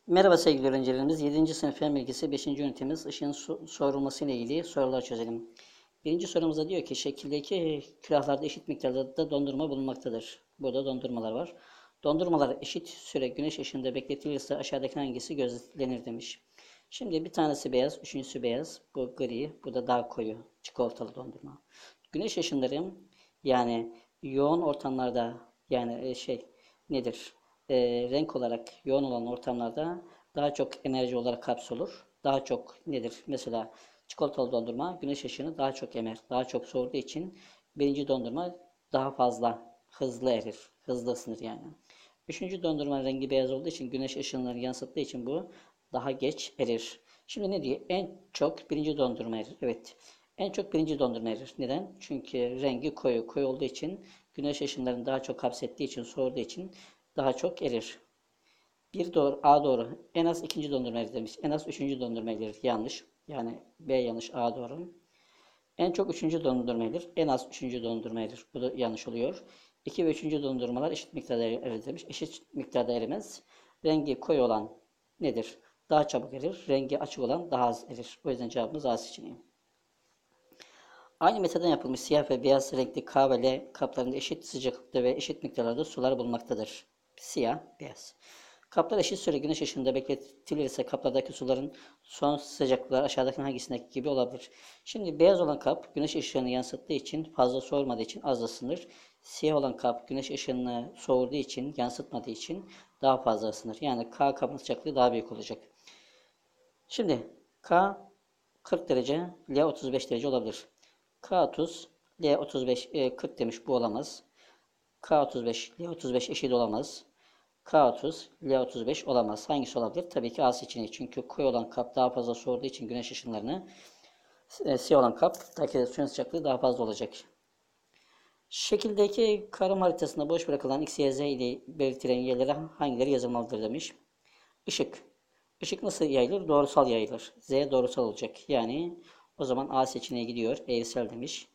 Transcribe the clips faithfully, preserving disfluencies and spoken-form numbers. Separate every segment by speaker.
Speaker 1: Merhaba sevgili öğrencilerimiz. yedinci sınıf fen bilgisi beşinci ünitemiz ışığın so sorulması ile ilgili sorular çözelim. Birinci sorumuzda diyor ki şekildeki külahlarda eşit miktarda dondurma bulunmaktadır. Burada dondurmalar var. Dondurmalar eşit süre güneş ışığında bekletilirse aşağıdaki hangisi gözlenir demiş. Şimdi bir tanesi beyaz, üçüncüsü beyaz. Bu gri, bu da daha koyu çikolatalı dondurma. Güneş ışınları yani yoğun ortamlarda yani e, şey nedir? E, renk olarak yoğun olan ortamlarda daha çok enerji olarak hapsolur. Daha çok nedir? Mesela çikolatalı dondurma güneş ışığını daha çok emer. Daha çok soğuduğu için birinci dondurma daha fazla hızlı erir. Hızlı ısınır yani. Üçüncü dondurma rengi beyaz olduğu için güneş ışınlarını yansıttığı için bu daha geç erir. Şimdi ne diyor? En çok birinci dondurma erir. Evet. En çok birinci dondurma erir. Neden? Çünkü rengi koyu. Koyu olduğu için güneş ışınlarını daha çok hapsettiği için, soğuduğu için daha çok erir. Bir doğru, A doğru. En az ikinci dondurma erir demiş. En az üçüncü dondurma erir. Yanlış. Yani B yanlış, A doğru. En çok üçüncü dondurma erir. En az üçüncü dondurma erir. Bu da yanlış oluyor. iki ve üçüncü dondurmalar eşit miktarda erir demiş. Eşit miktarda erimez. Rengi koyu olan nedir? Daha çabuk erir. Rengi açık olan daha az erir. O yüzden cevabımız A seçeneği. Aynı metoddan yapılmış siyah ve beyaz renkli K ve L kaplarında eşit sıcaklıkta ve eşit miktarlarda sular bulunmaktadır. Siyah, beyaz. Kaplar eşit süre güneş ışığında bekletilirse kaplardaki suların son sıcaklıkları aşağıdaki hangisindeki gibi olabilir? Şimdi beyaz olan kap güneş ışığını yansıttığı için fazla soğurmadığı için az ısınır. Siyah olan kap güneş ışığını soğurduğu için yansıtmadığı için daha fazla ısınır. Yani K kabın sıcaklığı daha büyük olacak. Şimdi K kırk derece, L otuz beş derece olabilir. K otuz, L otuz beş, e, kırk demiş bu olamaz. K otuz beş, L otuz beş eşit olamaz. K otuz, L otuz beş olamaz. Hangisi olabilir? Tabii ki A seçeneği. Çünkü koyu olan kap daha fazla soğuduğu için güneş ışınlarını, e, siyah olan kap tabii suyun sıcaklığı daha fazla olacak. Şekildeki karım haritasında boş bırakılan X, Y, Z ile belirtilen yerlere hangileri yazılmalıdır demiş. Işık. Işık nasıl yayılır? Doğrusal yayılır. Z doğrusal olacak. Yani o zaman A seçeneği gidiyor. Eğrisel demiş.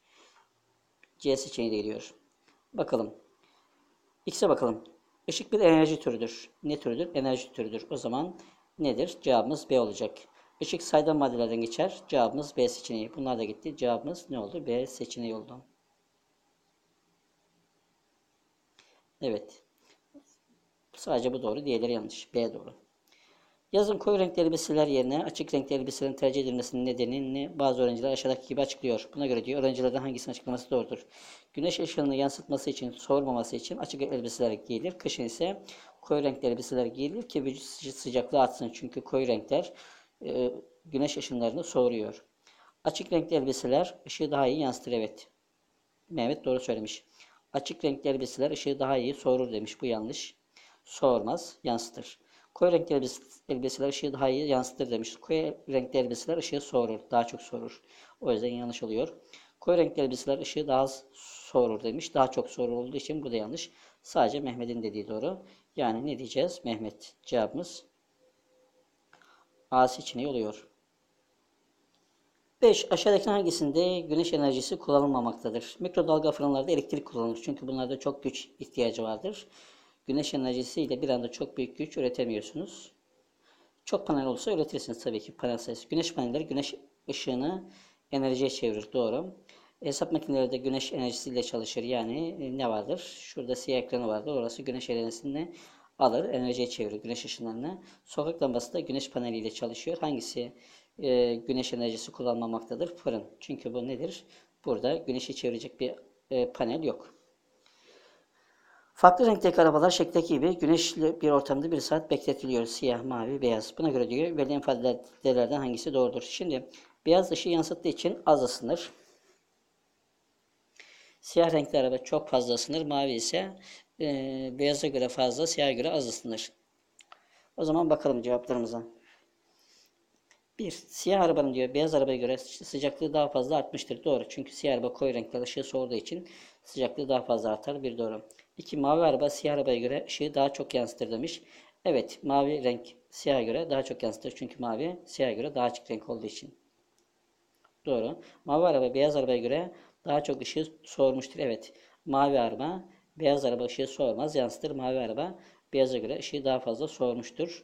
Speaker 1: C seçeneği de gidiyor. Bakalım. X'e bakalım. Işık bir enerji türüdür. Ne türüdür? Enerji türüdür. O zaman nedir? Cevabımız B olacak. Işık saydam maddelerden geçer. Cevabımız B seçeneği. Bunlar da gitti. Cevabımız ne oldu? B seçeneği oldu. Evet. Sadece bu doğru. Diğerleri yanlış. B doğru. Yazın koyu renkli elbiseler yerine açık renkli elbiselerin tercih edilmesinin nedenini bazı öğrenciler aşağıdaki gibi açıklıyor. Buna göre diyor öğrencilerden hangisinin açıklaması doğrudur? Güneş ışığını yansıtması için, soğurmaması için açık elbiseler giyilir. Kışın ise koyu renkli elbiseler giyilir ki vücut sıcaklığı artsın. Çünkü koyu renkler e, güneş ışınlarını soğuruyor. Açık renkli elbiseler ışığı daha iyi yansıtır. Evet. Mehmet doğru söylemiş. Açık renkli elbiseler ışığı daha iyi soğurur demiş. Bu yanlış. Soğurmaz, yansıtır. Koyu renkli elbiseler ışığı daha iyi yansıtır demiş. Koyu renkli elbiseler ışığı soğurur. Daha çok soğurur. O yüzden yanlış oluyor. Koyu renkli elbiseler ışığı daha az soğurur demiş. Daha çok soğurur olduğu için bu da yanlış. Sadece Mehmet'in dediği doğru. Yani ne diyeceğiz? Mehmet. Cevabımız A seçeneği oluyor. beş. Aşağıdaki hangisinde güneş enerjisi kullanılmamaktadır? Mikrodalga fırınlarda elektrik kullanılır. Çünkü bunlarda çok güç ihtiyacı vardır. Güneş enerjisiyle bir anda çok büyük güç üretemiyorsunuz. Çok panel olursa üretirsiniz tabii ki panel sayısı. Güneş panelleri güneş ışığını enerjiye çevirir. Doğru. Hesap makineleri de güneş enerjisiyle çalışır. Yani ne vardır? Şurada siyah ekranı vardır. Orası güneş enerjisini alır, enerjiye çevirir güneş ışınlarını. Sokak lambası da güneş paneliyle çalışıyor. Hangisi e, güneş enerjisi kullanmamaktadır? Fırın. Çünkü bu nedir? Burada güneşi çevirecek bir e, panel yok. Farklı renkteki arabalar şekildeki gibi güneşli bir ortamda bir saat bekletiliyor. Siyah, mavi, beyaz. Buna göre diyor verilen ifadelerden hangisi doğrudur? Şimdi beyaz ışığı yansıttığı için az ısınır. Siyah renkli araba çok fazla ısınır. Mavi ise e, beyaza göre fazla, siyaha göre az ısınır. O zaman bakalım cevaplarımıza. bir. Siyah arabanın diyor beyaz arabaya göre sıcaklığı daha fazla artmıştır. Doğru. Çünkü siyah araba koyu renkler ışığı soğuduğu için sıcaklığı daha fazla artar. Bir doğru. iki. Mavi araba siyah arabaya göre ışığı daha çok yansıtır demiş. Evet. Mavi renk siyaha göre daha çok yansıtır. Çünkü mavi siyaha göre daha açık renk olduğu için. Doğru. Mavi araba beyaz arabaya göre daha çok ışığı soğurmuştur. Evet. Mavi araba beyaz araba ışığı soğurmaz, yansıtır. Mavi araba beyaza göre ışığı daha fazla soğurmuştur.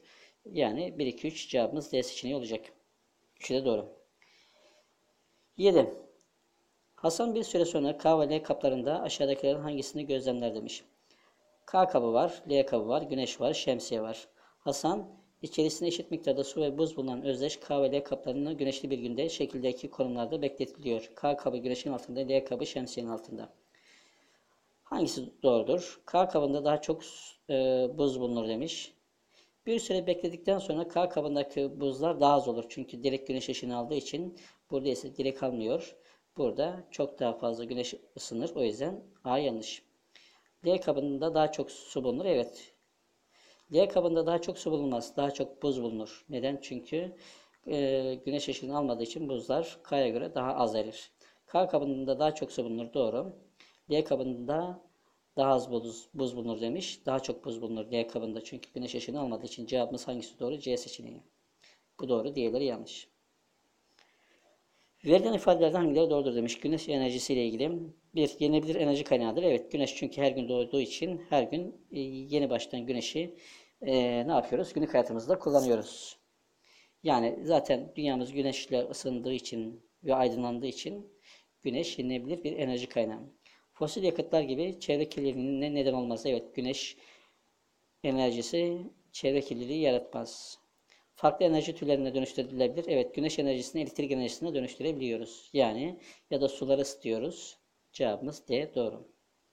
Speaker 1: Yani bir, iki, üç cevabımız D seçeneği olacak. üçü de doğru. yedi. Hasan bir süre sonra K ve L kaplarında aşağıdakilerin hangisini gözlemler demiş. K kabı var, L kabı var, güneş var, şemsiye var. Hasan, içerisinde eşit miktarda su ve buz bulunan özdeş K ve L kaplarını güneşli bir günde şekildeki konumlarda bekletiliyor. K kabı güneşin altında, L kabı şemsiyenin altında. Hangisi doğrudur? K kabında daha çok e, buz bulunur demiş. Bir süre bekledikten sonra K kabındaki buzlar daha az olur. Çünkü direkt güneş ışını aldığı için burada ise direkt almıyor. Burada çok daha fazla güneş ısınır. O yüzden A yanlış. L kabında daha çok su bulunur. Evet. L kabında daha çok su bulunmaz. Daha çok buz bulunur. Neden? Çünkü e, güneş ışığını almadığı için buzlar K'ya göre daha az erir. K kabında daha çok su bulunur. Doğru. L kabında daha az buz, buz bulunur demiş. Daha çok buz bulunur L kabında. Çünkü güneş ışığını almadığı için cevabımız hangisi doğru? C seçeneği. Bu doğru. Diğerleri yanlış. Verilen ifadelerden hangileri doğrudur demiş. Güneş enerjisiyle ilgili. Bir, yenilebilir enerji kaynağıdır. Evet, güneş çünkü her gün doğduğu için her gün e, yeni baştan güneşi e, ne yapıyoruz? Günlük hayatımızda kullanıyoruz. Yani zaten dünyamız güneşle ısındığı için ve aydınlandığı için güneş yenilebilir bir enerji kaynağı. Fosil yakıtlar gibi çevre kirliliğine neden olmaz. Evet, güneş enerjisi çevre kirliliği yaratmaz. Farklı enerji türlerine dönüştürülebilir. Evet, güneş enerjisini elektrik enerjisine dönüştürebiliyoruz. Yani ya da suları ısıtıyoruz. Cevabımız D doğru.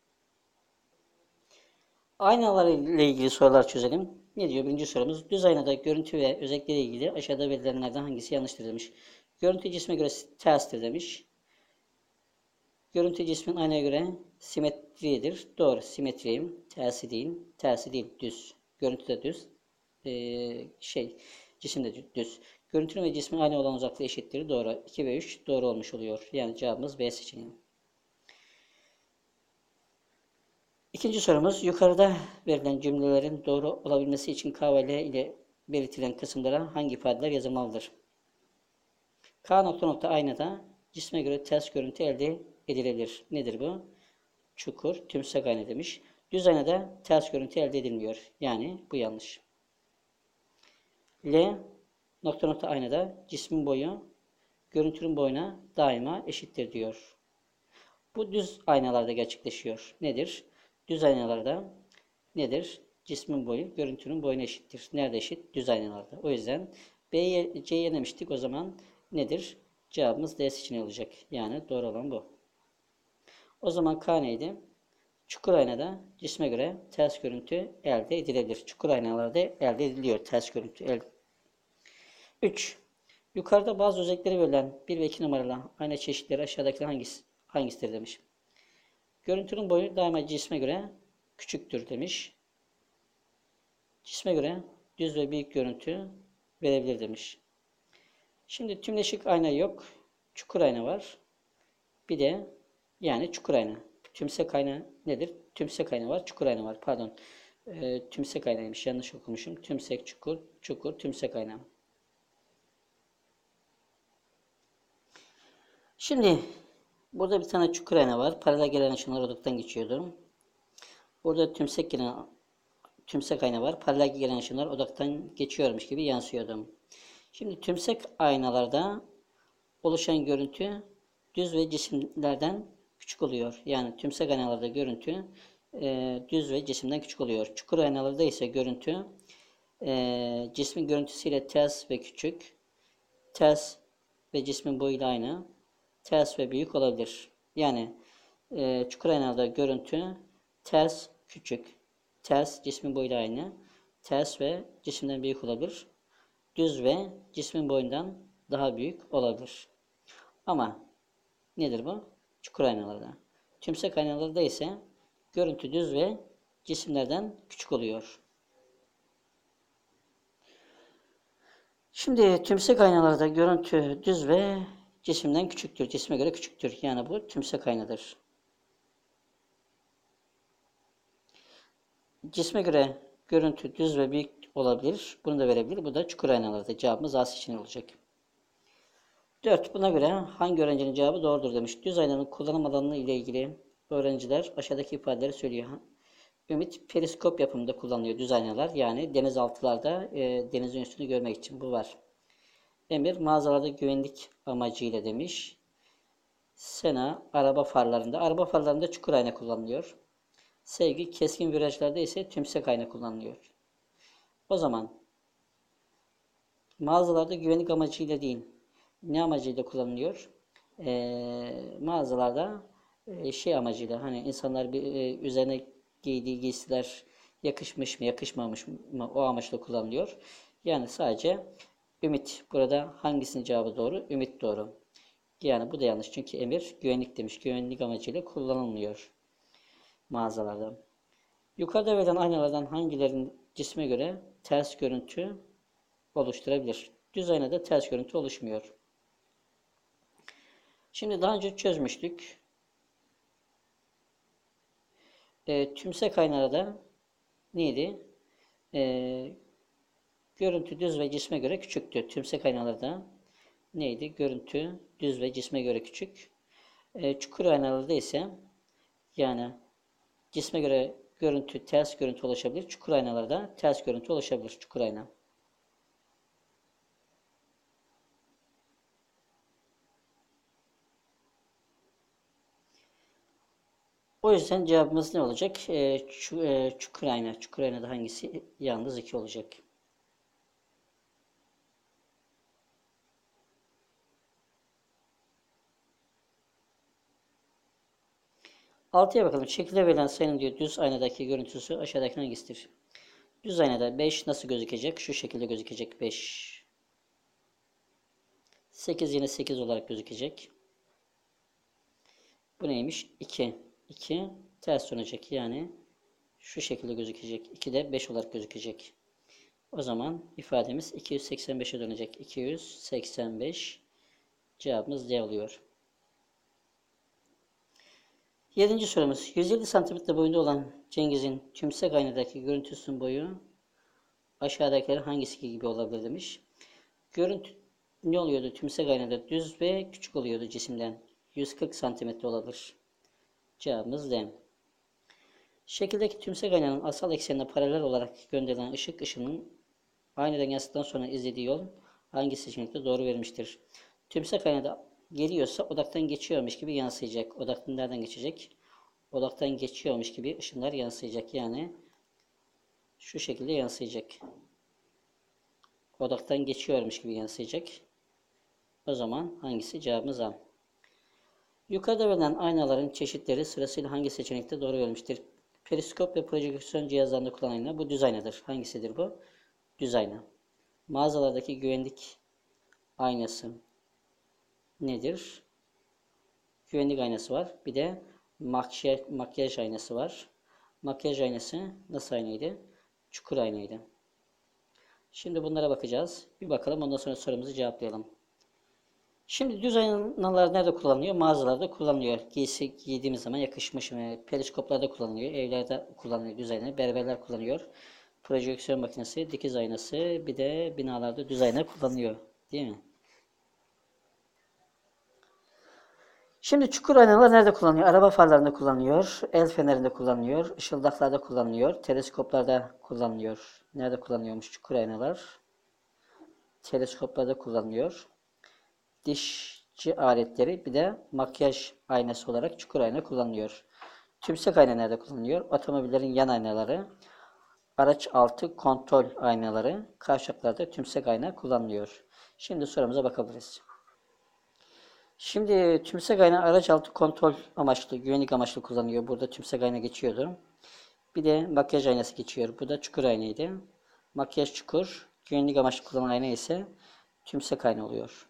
Speaker 1: Aynalar ile ilgili sorular çözelim. Ne diyor? Birinci sorumuz. Düz aynada görüntü ve özellikleri ile ilgili aşağıda verilenlerden hangisi yanlıştır demiş. Görüntü cisme göre terstir demiş. Görüntü cismin aynaya göre simetridir. Doğru. Simetriyim. Tersi değil. Tersi değil. Düz. Görüntü de düz. Ee, şey cisim de düz. Görüntünün ve cismin aynı olan uzaklığı eşittir. Doğru. iki ve üç doğru olmuş oluyor. Yani cevabımız B seçeneği. İkinci sorumuz. Yukarıda verilen cümlelerin doğru olabilmesi için K ve L ile belirtilen kısımlara hangi ifadeler yazılmalıdır? K nokta nokta aynada cisme göre ters görüntü elde edilebilir. Nedir bu? Çukur, tümsek ayna demiş. Düz aynada ters görüntü elde edilmiyor. Yani bu yanlış. L nokta nokta aynada cismin boyu görüntünün boyuna daima eşittir diyor. Bu düz aynalarda gerçekleşiyor. Nedir? Düz aynalarda nedir? Cismin boyu görüntünün boyuna eşittir. Nerede eşit? Düz aynalarda. O yüzden B'ye C'ye demiştik. O zaman nedir? Cevabımız D seçeneği olacak. Yani doğru olan bu. O zaman K neydi? Çukur aynada cisme göre ters görüntü elde edilebilir. Çukur aynalarda elde ediliyor ters görüntü. El. üç. Yukarıda bazı özellikleri verilen bir ve iki numaralı ayna çeşitleri aşağıdakiler hangisi, hangisidir demiş. Görüntünün boyu daima cisme göre küçüktür demiş. Cisme göre düz ve büyük görüntü verebilir demiş. Şimdi tümleşik ayna yok. Çukur ayna var. Bir de yani çukur ayna. Tümsek ayna nedir? Tümsek ayna var, çukur ayna var. Pardon. E, tümsek aynaymış. Yanlış okumuşum. Tümsek, çukur, çukur, tümsek ayna. Şimdi burada bir tane çukur ayna var. Paralel gelen ışınlar odaktan geçiyordu. Burada tümsek gelen tümsek ayna var. Paralel gelen ışınlar odaktan geçiyormuş gibi yansıyordu. Şimdi tümsek aynalarda oluşan görüntü düz ve cisimlerden küçük oluyor. Yani tümsek aynalarda görüntü e, düz ve cisimden küçük oluyor. Çukur aynalarda ise görüntü e, cismin görüntüsüyle ters ve küçük, ters ve cismin boyuyla aynı, ters ve büyük olabilir. Yani e, çukur aynalarda görüntü ters, küçük, ters cismin boyuyla aynı, ters ve cisimden büyük olabilir. Düz ve cismin boyundan daha büyük olabilir. Ama nedir bu? Çukur aynalarda. Tümsek aynalarda ise görüntü düz ve cisimlerden küçük oluyor. Şimdi tümsek aynalarda görüntü düz ve cisimden küçüktür. Cisme göre küçüktür. Yani bu tümsek aynadır. Cisme göre görüntü düz ve büyük olabilir. Bunu da verebilir. Bu da çukur aynalarda. Cevabımız A seçeneği olacak. dört. Buna göre hangi öğrencinin cevabı doğrudur demiş. Düz aynanın kullanım alanı ile ilgili öğrenciler aşağıdaki ifadeleri söylüyor. Ümit periskop yapımında kullanılıyor düz aynalar. Yani denizaltılarda e, denizin üstünü görmek için bu var. Emir mağazalarda güvenlik amacıyla demiş. Sena araba farlarında. Araba farlarında çukur ayna kullanılıyor. Sevgi keskin virajlarda ise tümsek ayna kullanılıyor. O zaman mağazalarda güvenlik amacıyla değil, ne amacıyla kullanılıyor? Ee, mağazalarda e, şey amacıyla hani insanlar bir, e, üzerine giydiği giysiler yakışmış mı yakışmamış mı o amaçla kullanılıyor. Yani sadece ümit. Burada hangisinin cevabı doğru? Ümit doğru. Yani bu da yanlış. Çünkü emir güvenlik demiş. Güvenlik amacıyla kullanılmıyor mağazalarda. Yukarıda verilen aynalardan hangilerinin cisme göre ters görüntü oluşturabilir? Düz aynada ters görüntü oluşmuyor. Şimdi daha önce çözmüştük. E, tümsek aynalarda neydi? E, görüntü düz ve cisme göre küçüktü. Tümsek aynalarda neydi? Görüntü düz ve cisme göre küçük. E, çukur aynalarda ise yani cisme göre görüntü ters görüntü oluşabilir. Çukur aynalarda ters görüntü oluşabilir. Çukur ayna. O yüzden cevabımız ne olacak? E, çu, e, çukur ayna. Çukur aynada hangisi? Yalnız iki olacak. altıya bakalım. Şekilde verilen sayının diyor düz aynadaki görüntüsü aşağıdaki hangisidir? Düz aynada beş nasıl gözükecek? Şu şekilde gözükecek beş. sekiz yine sekiz olarak gözükecek. Bu neymiş? iki. iki ters dönecek. Yani şu şekilde gözükecek. iki de beş olarak gözükecek. O zaman ifademiz iki yüz seksen beşe dönecek. iki yüz seksen beş cevabımız D oluyor. Yedinci sorumuz. yüz elli santimetre boyunda olan Cengiz'in tümsek aynadaki görüntüsünün boyu aşağıdakiler hangisi gibi olabilir demiş. Görüntü ne oluyordu? Tümsek aynada düz ve küçük oluyordu cisimden. yüz kırk santimetre olabilir. Cevabımız D. Şekildeki tümsek aynanın asal eksenine paralel olarak gönderilen ışık ışının aynadan yansıttıktan sonra izlediği yol hangi seçenekte doğru verilmiştir? Tümsek aynada geliyorsa odaktan geçiyormuş gibi yansıyacak. Odaktan nereden geçecek? Odaktan geçiyormuş gibi ışınlar yansıyacak. Yani şu şekilde yansıyacak. Odaktan geçiyormuş gibi yansıyacak. O zaman hangisi? Cevabımız A. Yukarıda verilen aynaların çeşitleri sırasıyla hangi seçenekte doğru verilmiştir? Periskop ve projeksiyon cihazlarında kullanılan ayna. Bu düz aynadır. Hangisidir bu? Düz ayna. Mağazalardaki güvenlik aynası nedir? Güvenlik aynası var. Bir de makyaj, makyaj aynası var. Makyaj aynası nasıl aynaydı? Çukur aynaydı. Şimdi bunlara bakacağız. Bir bakalım ondan sonra sorumuzu cevaplayalım. Şimdi düz aynalar nerede kullanılıyor? Mağazalarda kullanılıyor. Giysi giydiğimiz zaman yakışmış mı? Periskoplarda kullanılıyor. Evlerde kullanılıyor düz ayna. Berberler kullanıyor. Projeksiyon makinesi, dikiz aynası, bir de binalarda düz ayna kullanılıyor. Değil mi? Şimdi çukur aynalar nerede kullanılıyor? Araba farlarında kullanılıyor. El fenerinde kullanılıyor. Işıldaklarda kullanılıyor. Teleskoplarda kullanılıyor. Nerede kullanılıyormuş çukur aynalar? Teleskoplarda kullanılıyor. Dişçi aletleri bir de makyaj aynası olarak çukur ayna kullanılıyor. Tümsek ayna nerede kullanılıyor? Otomobillerin yan aynaları, araç altı kontrol aynaları, kavşaklarda tümsek ayna kullanılıyor. Şimdi sorumuza bakabiliriz. Şimdi tümsek ayna araç altı kontrol amaçlı, güvenlik amaçlı kullanılıyor. Burada tümsek ayna geçiyordu. Bir de makyaj aynası geçiyor. Bu da çukur aynaydı. Makyaj çukur, güvenlik amaçlı kullanılan ayna ise tümsek ayna oluyor.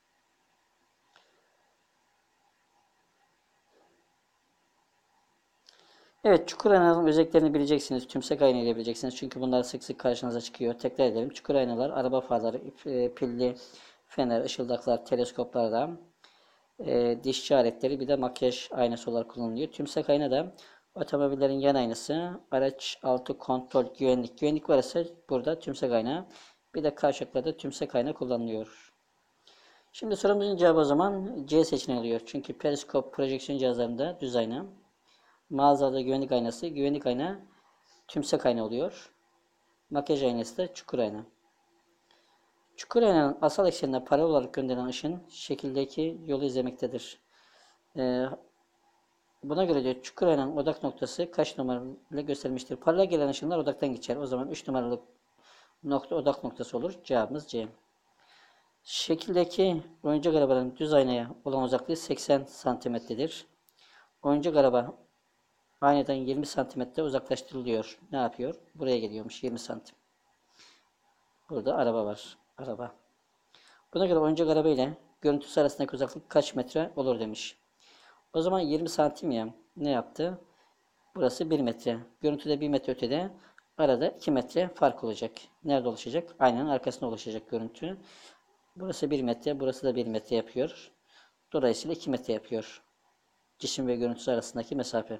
Speaker 1: Evet, çukur aynanın özelliklerini bileceksiniz. Tümsek ayna ile bileceksiniz. Çünkü bunlar sık sık karşınıza çıkıyor. Tekrar edelim. Çukur aynalar, araba farları, pilli fener, ışıldaklar, teleskoplarda, e, dişçi aletleri bir de makyaj aynası olarak kullanılıyor. Tümsek ayna da otomobillerin yan aynası, araç altı kontrol, güvenlik. Güvenlik varsa burada tümsek ayna. Bir de kavşaklarda tümsek ayna kullanılıyor. Şimdi sorumuzun cevabı o zaman C seçeneği oluyor. Çünkü periskop projeksiyon cihazlarında düz ayna. Mağazada güvenlik aynası. Güvenlik ayna tümsek ayna oluyor. Makyaj aynası da çukur ayna. Çukur aynanın asal eksenine paralel olarak gönderilen ışın şekildeki yolu izlemektedir. Ee, buna göre diyor çukur aynanın odak noktası kaç numaralı gösterilmiştir? Paralel gelen ışınlar odaktan geçer. O zaman üç numaralı nokta odak noktası olur. Cevabımız C. Şekildeki oyuncak arabanın düz aynaya olan uzaklığı seksen santimetredir. Oyuncak araba aynadan yirmi santimetre uzaklaştırılıyor. Ne yapıyor? Buraya geliyormuş yirmi santim. Burada araba var. Araba. Buna göre oyuncak araba ile görüntüsü arasındaki uzaklık kaç metre olur demiş. O zaman yirmi santim ya. Ne yaptı? Burası bir metre. Görüntüde bir metre ötede. Arada iki metre fark olacak. Nerede oluşacak? Aynanın arkasında oluşacak görüntü. Burası bir metre. Burası da bir metre yapıyor. Dolayısıyla iki metre yapıyor. Cisim ve görüntüsü arasındaki mesafe.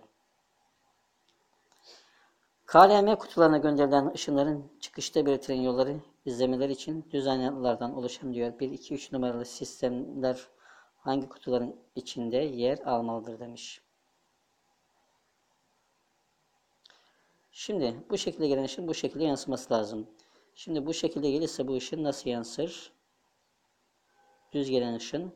Speaker 1: K L M kutularına gönderilen ışınların çıkışta belirtilen yolları izlemeleri için düz aynalardan oluşan diyor. bir, iki, üç numaralı sistemler hangi kutuların içinde yer almalıdır demiş. Şimdi bu şekilde gelen ışın bu şekilde yansıması lazım. Şimdi bu şekilde gelirse bu ışın nasıl yansır? Düz gelen ışın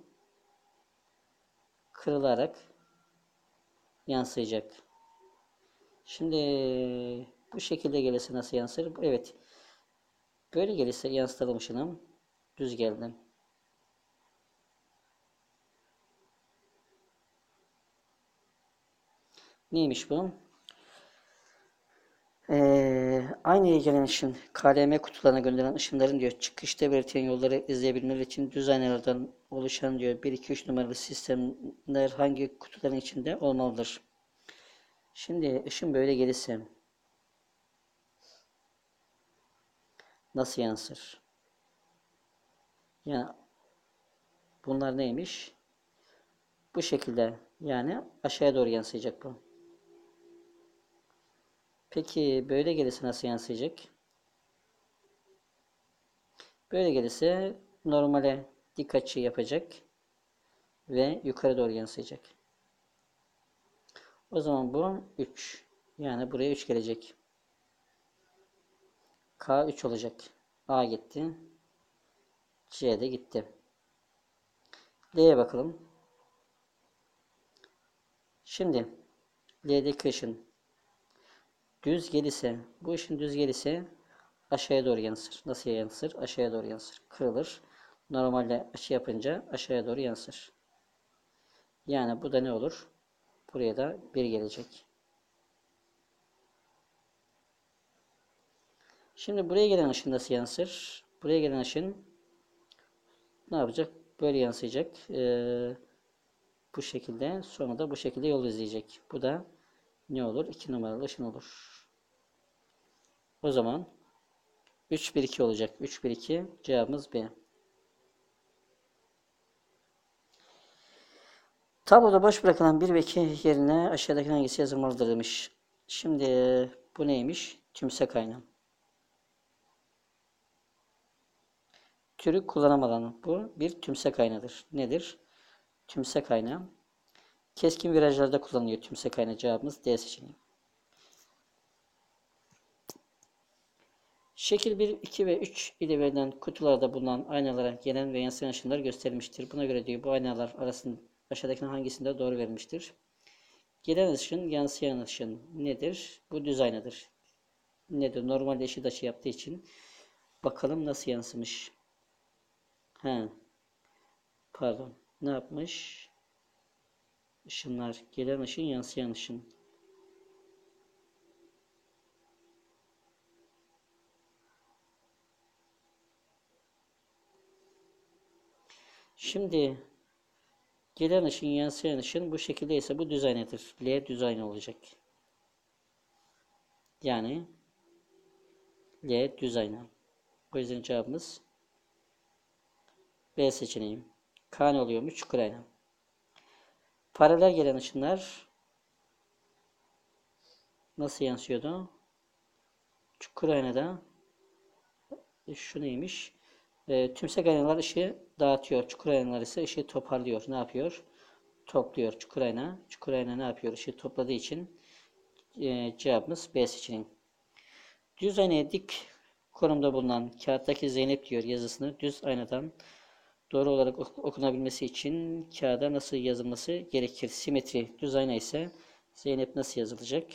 Speaker 1: kırılarak yansıyacak. Şimdi bu şekilde gelirse nasıl yansır? Evet. Böyle gelirse yansıtalım ışınım. Düz geldi. Neymiş bu? Ee, aynı gelen ışın K L M kutularına gönderilen ışınların diyor çıkışta belirtilen yolları izleyebilmeleri için düz aynalardan oluşan diyor bir, iki, üç numaralı sistemler hangi kutuların içinde olmalıdır? Şimdi ışın böyle gelirse nasıl yansır? Yani bunlar neymiş? Bu şekilde yani aşağıya doğru yansıyacak bu. Peki böyle gelirse nasıl yansıyacak? Böyle gelirse normale dik açı yapacak ve yukarı doğru yansıyacak. O zaman bu üç. Yani buraya üç gelecek. K üç olacak. A gitti. C de gitti. L'ye bakalım. Şimdi L'deki ışın düz gelirse, bu ışın düz gelirse aşağıya doğru yansır. Nasıl yansır? Aşağıya doğru yansır. Kırılır. Normalde açı yapınca aşağıya doğru yansır. Yani bu da ne olur? Buraya da bir gelecek. Şimdi buraya gelen ışın nasıl yansır? Buraya gelen ışın ne yapacak? Böyle yansıyacak. Ee, bu şekilde. Sonra da bu şekilde yol izleyecek. Bu da ne olur? iki numaralı ışın olur. O zaman üç, bir, iki olacak. üç, bir, iki cevabımız B. Tabloda boş bırakılan bir ve iki yerine aşağıdaki hangisi yazılmalıdır demiş. Şimdi bu neymiş? Tümsek ayna. Türü kullanım alanı. Bu bir tümsek aynadır. Nedir? Tümsek ayna. Keskin virajlarda kullanılıyor tümsek ayna. Cevabımız D seçeneği. Şekil bir, iki ve üç ile verilen kutularda bulunan aynalara gelen ve yansıyan ışınlar gösterilmiştir. Buna göre diyor bu aynalar arasında aşağıdakilerin hangisinde doğru verilmiştir? Gelen ışın, yansıyan ışın nedir? Bu düz aynadır. Nedir? Normalde eşit açı yaptığı için bakalım nasıl yansımış. He. Pardon. Ne yapmış? Işınlar. Gelen ışın, yansıyan ışın. Şimdi gelen ışın, yansıyan ışın bu şekilde ise bu düz aynadır. L düz ayna olacak. Yani L düz ayna. O yüzden cevabımız B seçeneği. K ne oluyormuş? Çukur ayna. Paralel gelen ışınlar nasıl yansıyordu? Çukur aynada şu neymiş? E, tümsek aynalar ışığı dağıtıyor. Çukur aynalar ise ışığı toparlıyor. Ne yapıyor? Topluyor. Çukur ayna. Çukur ayna ne yapıyor? Işığı topladığı için e, cevabımız B seçeneği. Düz aynaya dik konumda bulunan kağıttaki Zeynep diyor yazısını düz aynadan doğru olarak okunabilmesi için kağıda nasıl yazılması gerekir? Simetri düz ayna ise Zeynep nasıl yazılacak?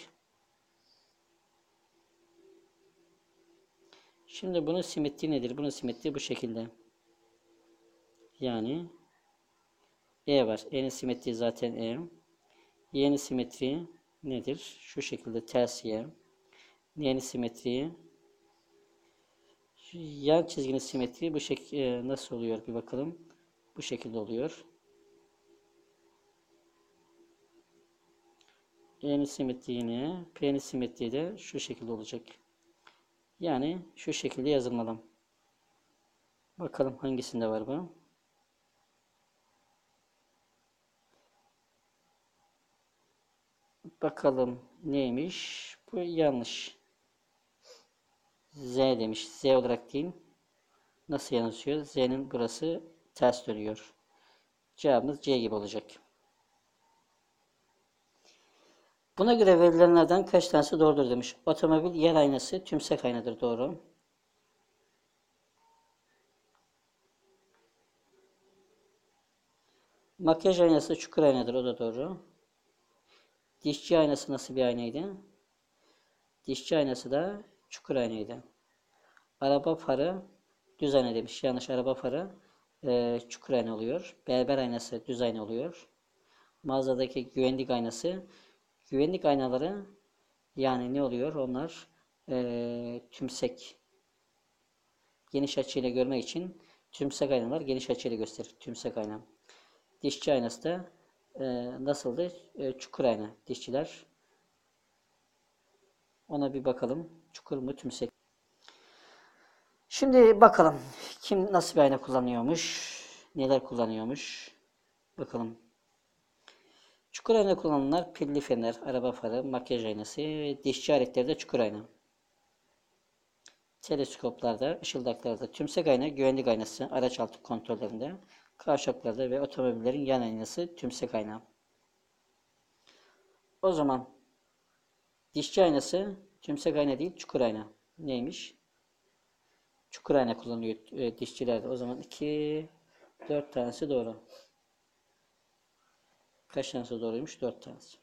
Speaker 1: Şimdi bunun simetri nedir? Bunun simetri bu şekilde. Yani E var. E'nin simetri zaten E. Y'nin simetri nedir? Şu şekilde ters Y. N'nin simetri, yan çizginin simetri bu şekilde nasıl oluyor bir bakalım. Bu şekilde oluyor. E'nin simetri yine, P'nin simetri de şu şekilde olacak. Yani şu şekilde yazılmalı. Bakalım hangisinde var bu? Bakalım neymiş? Bu yanlış. Z demiş. Z olarak değil. Nasıl yansıyor? Z'nin burası ters dönüyor. Cevabımız C gibi olacak. Buna göre verilenlerden kaç tanesi doğrudur demiş. Otomobil yer aynası tümsek aynadır. Doğru. Makyaj aynası çukur aynadır. O da doğru. Dişçi aynası nasıl bir aynaydı? Dişçi aynası da çukur aynaydı. Araba farı düz ayna demiş. Yanlış. Araba farı e, çukur ayna oluyor. Berber aynası düz ayna oluyor. Mağazadaki güvenlik aynası. Güvenlik aynaları yani ne oluyor? Onlar e, tümsek. Geniş açıyla görmek için tümsek aynalar geniş açıyla gösterir. Tümsek ayna. Dişçi aynası da e, nasıldı? E, çukur ayna. Dişçiler. Ona bir bakalım. Çukur mu tümsek? Şimdi bakalım. Kim nasıl bir ayna kullanıyormuş? Neler kullanıyormuş? Bakalım. Çukur ayna kullananlar pilli fener, araba farı, makyaj aynası, dişçi aletleri de çukur ayna. Teleskoplarda, ışıldaklarda tümsek ayna, güvenlik aynası, araç altı kontrollerinde, kavşaklarda ve otomobillerin yan aynası tümsek ayna. O zaman dişçi aynası tümsek ayna değil, çukur ayna. Neymiş? Çukur ayna kullanıyor e, dişçilerde. O zaman iki, dört tanesi doğru. Kaç tanesi doğruymuş? dört tanesi.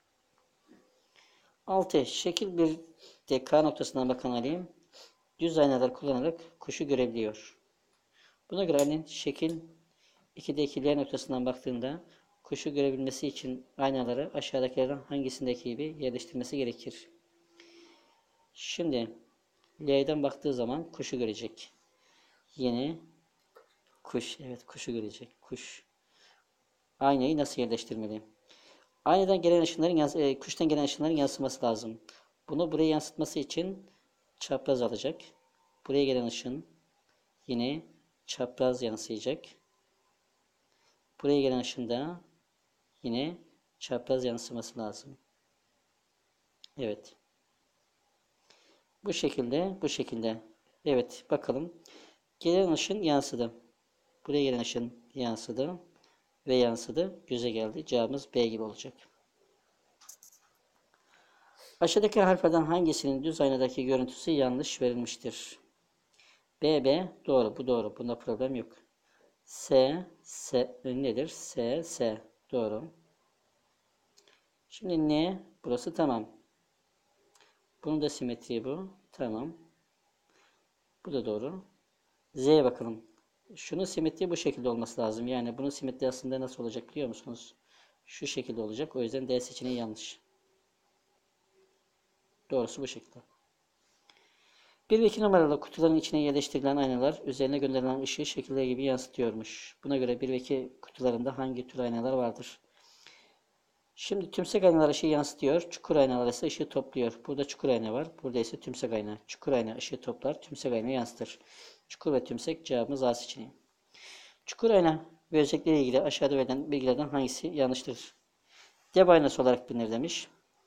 Speaker 1: altı. Şekil bir de K noktasından bakan alayım. Düz aynalar kullanarak kuşu görebiliyor. Buna göre Ali'nin şekil ikide ikiler noktasından baktığında kuşu görebilmesi için aynaları aşağıdakilerden hangisindeki gibi yerleştirmesi gerekir? Şimdi L'den baktığı zaman kuşu görecek. Yine kuş, evet kuşu görecek. Kuş. Aynayı nasıl yerleştirmeli? Aynadan gelen ışınların e, kuştan gelen ışınların yansıması lazım. Bunu buraya yansıtması için çapraz alacak. Buraya gelen ışın yine çapraz yansıyacak. Buraya gelen ışın da yine çapraz yansıması lazım. Evet. Bu şekilde, bu şekilde. Evet, bakalım. Gelen ışın yansıdı. Buraya gelen ışın yansıdı ve yansıdı. Göze geldi. Cevabımız B gibi olacak. Aşağıdaki harflerden hangisinin düz aynadaki görüntüsü yanlış verilmiştir? B, B doğru. Bu doğru. Bunda problem yok. S, S nedir? S, S doğru. Şimdi N burası tamam. Bunun da simetriği bu. Tamam. Bu da doğru. Z'ye bakalım. Şunun simetriği bu şekilde olması lazım. Yani bunun simetriği aslında nasıl olacak biliyor musunuz? Şu şekilde olacak. O yüzden D seçeneği yanlış. Doğrusu bu şekilde. bir ve iki numaralı kutuların içine yerleştirilen aynalar üzerine gönderilen ışığı şekiller gibi yansıtıyormuş. Buna göre bir ve iki kutularında hangi tür aynalar vardır? Şimdi tümsek aynalar ışığı yansıtıyor. Çukur aynalar ise ışığı topluyor. Burada çukur ayna var. Burada ise tümsek ayna. Çukur ayna ışığı toplar. Tümsek ayna yansıtır. Çukur ve tümsek cevabımız A seçeneği. Çukur ayna ve özellikleriyle ilgili aşağıda verilen bilgilerden hangisi yanlıştır? Deb aynası olarak bilinir demiş.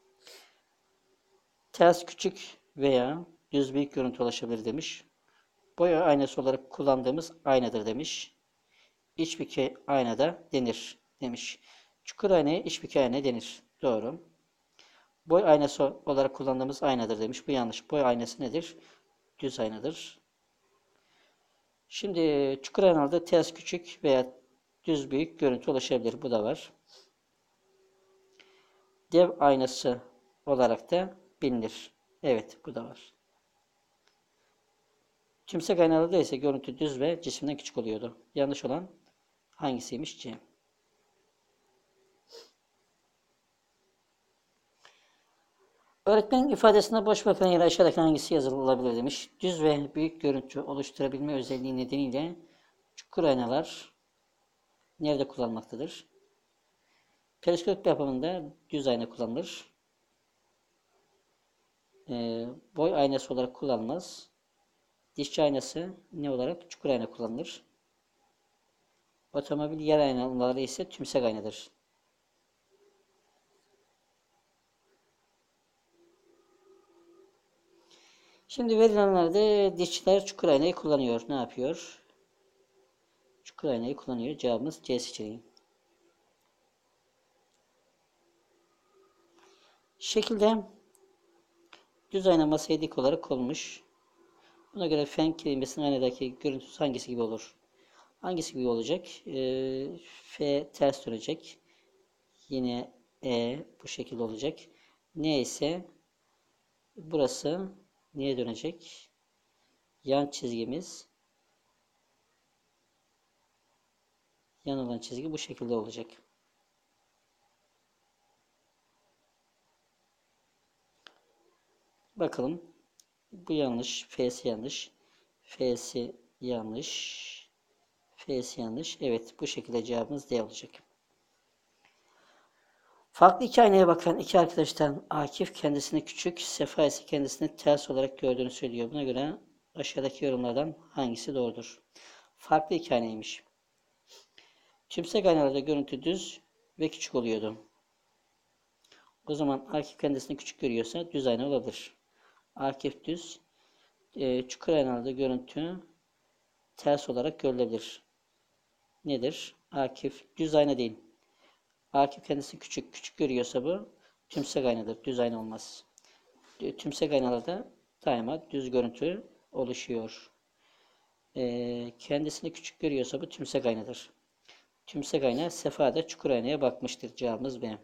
Speaker 1: Ters küçük veya düz büyük görüntü ulaşabilir demiş. Boya aynası olarak kullandığımız aynadır demiş. İç bükey aynada denir demiş. Çukur aynaya iç bükey ayna denir. Doğru. Boy aynası olarak kullandığımız aynadır demiş. Bu yanlış. Boy aynası nedir? Düz aynadır. Şimdi çukur aynalarda ters küçük veya düz büyük görüntü ulaşabilir. Bu da var. Dev aynası olarak da bilinir. Evet, bu da var. Tümsek aynalarda ise görüntü düz ve cisimden küçük oluyordu. Yanlış olan hangisiymiş? C. Öğretmenin ifadesinde boş bırakılan yere aşağıdaki hangisi yazılabilir demiş. Düz ve büyük görüntü oluşturabilme özelliği nedeniyle çukur aynalar nerede kullanılmaktadır? Periskop yapımında düz ayna kullanılır. E, boy aynası olarak kullanılmaz. Dişçi aynası ne olarak? Çukur ayna kullanılır. Otomobil yer aynaları ise tümsek aynadır. Şimdi verilenlerde dişçiler çukur aynayı kullanıyor. Ne yapıyor? Çukur aynayı kullanıyor. Cevabımız C seçeneği. Şekilde düz ayna masaya dik olarak konmuş. Buna göre fen kelimesinin aynadaki görüntüsü hangisi gibi olur? Hangisi gibi olacak? Ee, F ters dönecek. Yine E bu şekilde olacak. N ise burası niye dönecek? Yan çizgimiz yan olan çizgi bu şekilde olacak. Bakalım. Bu yanlış. F'si yanlış. F'si yanlış. F'si yanlış. Evet, bu şekilde cevabımız D olacak. Farklı iki aynaya bakan iki arkadaştan Akif kendisini küçük, Sefa ise kendisini ters olarak gördüğünü söylüyor. Buna göre aşağıdaki yorumlardan hangisi doğrudur? Farklı iki aynaymış. Tümsek aynalarda görüntü düz ve küçük oluyordu. O zaman Akif kendisini küçük görüyorsa düz ayna olabilir. Akif düz, e, çukur aynalarda görüntü ters olarak görülebilir. Nedir? Akif düz ayna değil. Akif kendisi küçük. Küçük görüyorsa bu tümsek aynadır. Düz ayna olmaz. Tümsek aynalarda daima düz görüntü oluşuyor. E, kendisini küçük görüyorsa bu tümsek aynadır. Tümsek ayna Sefa da çukur aynaya bakmıştır. Cevabımız B.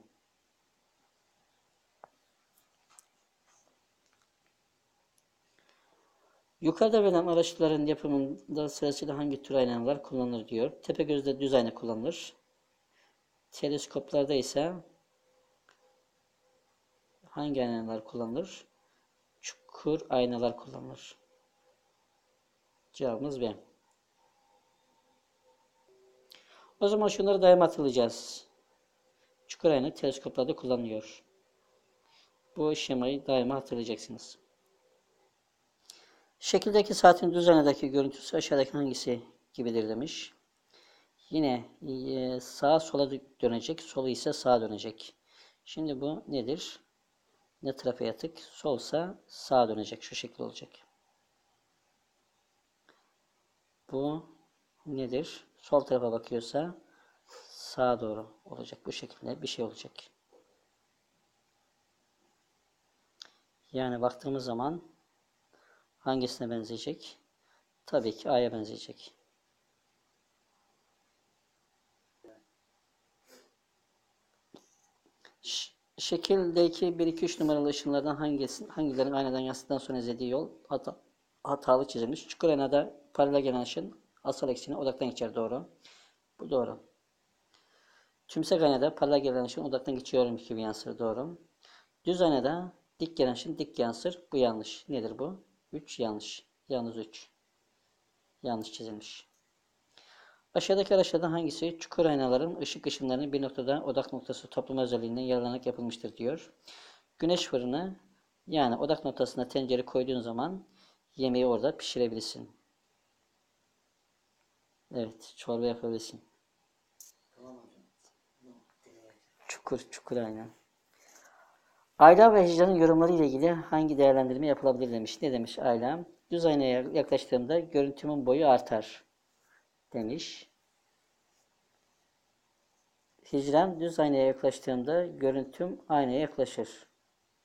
Speaker 1: Yukarıda verilen araçların yapımında sırasıyla hangi tür aynalar kullanılır diyor. Tepegöz'de düz ayna kullanılır. Teleskoplarda ise hangi aynalar kullanılır? Çukur aynalar kullanılır. Cevabımız B. O zaman şunları daima hatırlayacağız. Çukur ayna teleskoplarda kullanılıyor. Bu şemayı daima hatırlayacaksınız. Şekildeki saatin düz aynadaki görüntüsü aşağıdaki hangisi gibidir demiş. Yine e, sağa sola dönecek, solu ise sağa dönecek. Şimdi bu nedir? Ne tarafa yatık? Solsa sağa dönecek. Şu şekilde olacak. Bu nedir? Sol tarafa bakıyorsa sağa doğru olacak. Bu şekilde bir şey olacak. Yani baktığımız zaman hangisine benzeyecek? Tabii ki A'ya benzeyecek. Şekildeki bir iki üç numaralı ışınlardan hangisi, hangilerinin aynadan yansıdıktan sonra izlediği yol hata, hatalı çizilmiş. Çukur aynada paralel gelen ışın asal eksine odaktan geçer. Doğru. Bu doğru. Tümsek aynada paralel gelen ışın odaktan geçiyormuş gibi yansır. Doğru. Düz aynada dik gelen ışın dik yansır. Bu yanlış. Nedir bu? üç yanlış. Yalnız üç. Yanlış çizilmiş. Aşağıdaki araçlardan hangisi çukur aynaların ışık ışınlarının bir noktada odak noktası toplama özelliğinden yararlanarak yapılmıştır diyor. Güneş fırını, yani odak noktasına tencere koyduğun zaman yemeği orada pişirebilirsin. Evet, çorba yapabilirsin. Çukur, çukur ayna. Ayla ve hicranın yorumları ile ilgili hangi değerlendirme yapılabilir demiş. Ne demiş Ayla? Düz aynaya yaklaştığımda görüntümün boyu artar demiş. Hicran düz aynaya yaklaştığımda görüntüm aynaya yaklaşır.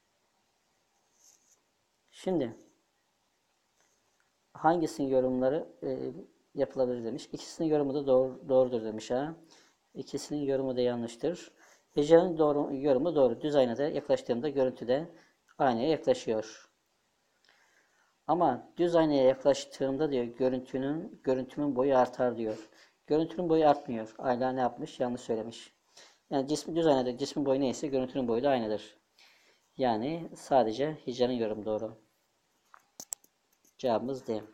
Speaker 1: Şimdi hangisinin yorumları e, yapılabilir demiş. İkisinin yorumu da doğru, doğrudur demiş ha. İkisinin yorumu da yanlıştır. Ece'nin doğru, yorumu doğru. Düz aynada yaklaştığımda görüntü de aynaya yaklaşıyor. Ama düz aynaya yaklaştığımda diyor görüntünün görüntümün boyu artar diyor. Görüntünün boyu artmıyor. Ayla ne yapmış? Yanlış söylemiş. Yani cismi düz aynada cismin boyu neyse görüntünün boyu da aynıdır. Yani sadece Hicran'ın yorumu doğru. Cevabımız D.